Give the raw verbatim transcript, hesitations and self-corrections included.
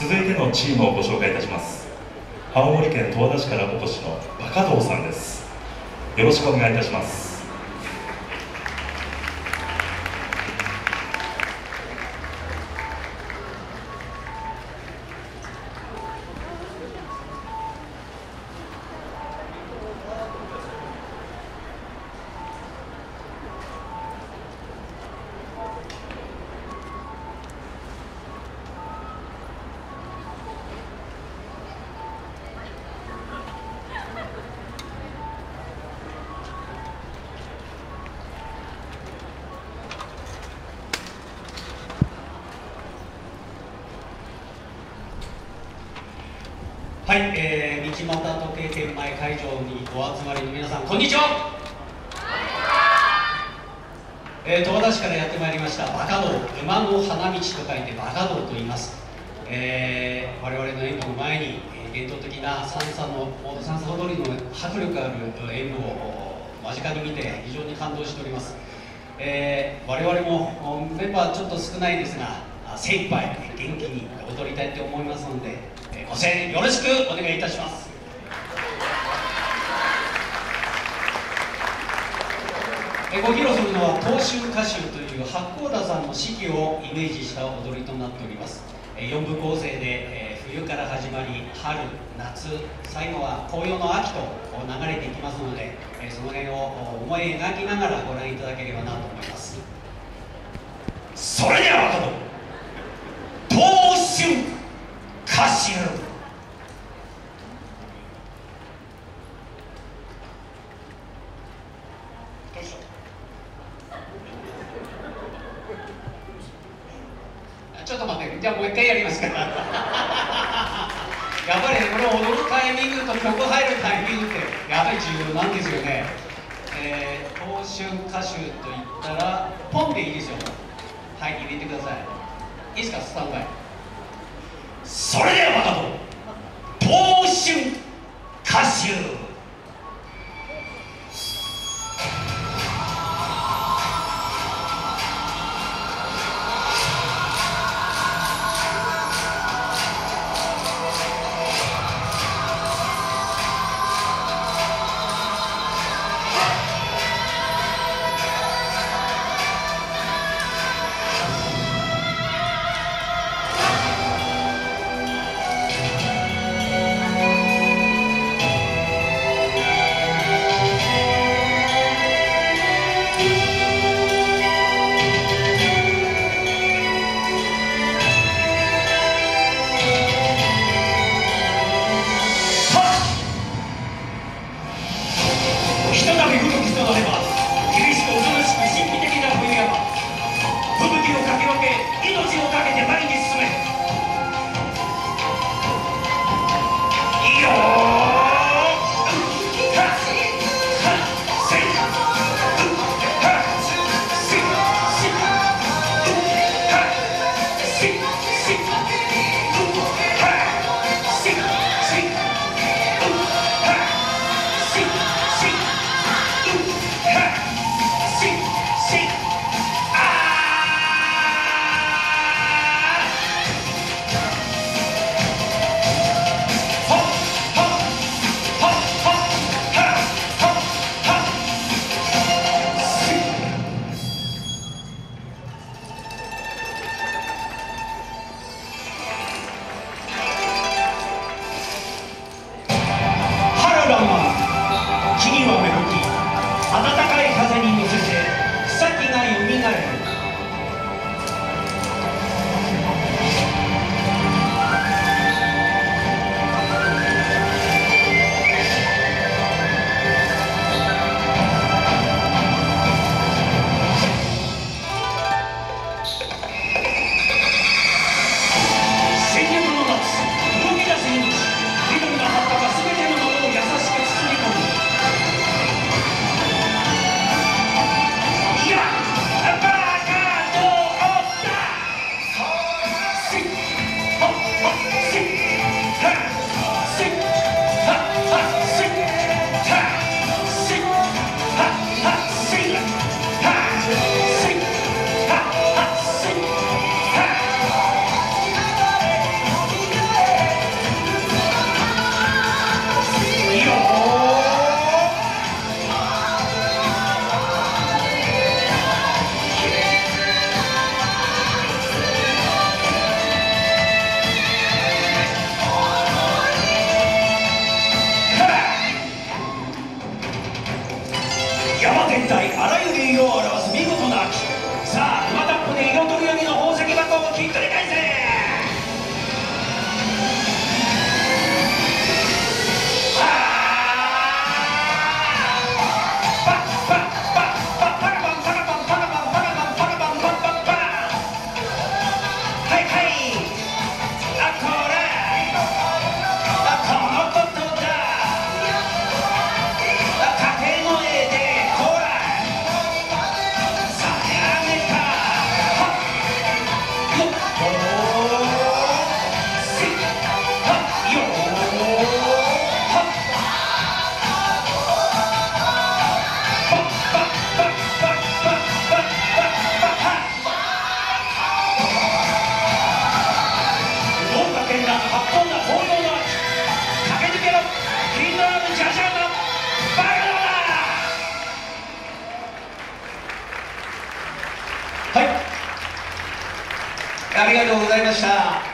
続いてのチームをご紹介いたします。青森県十和田市からお越しのバカ道さんです。よろしくお願いいたします。 はい、えー、道端時計店前会場にお集まりの皆さん、こんにちは。えー、十和田市からやってまいりましたバカ道、馬の花道と書いてバカ道と言います。えー、我々の演舞の前に、えー、伝統的な三叉の三叉踊りの迫力ある演舞を間近に見て非常に感動しております。えー、我々もメンバーちょっと少ないですが、精一杯元気に踊りたいと思いますので、ご声援よろしくお願いいたします。ご披露するのは東春歌集という八甲田さんの四季をイメージした踊りとなっております。よん部構成で冬から始まり春夏、最後は紅葉の秋と流れていきますので、その辺を思い描きながらご覧いただければなと思います。それでは若者東春歌集。ちょっと待って、じゃあもう一回やりますからやっぱりね、これ踊るタイミングと曲入るタイミングってやっぱり重要なんですよね。えー、東春歌集といったらポンでいいですよ。はい、入れてください。いいですか、スタンバイ。それではまたと東春歌集。 天体あらゆる色を表す見事な秋。さあまたここで色とりどりの宝石箱をひっくり返せ。ありがとうございました。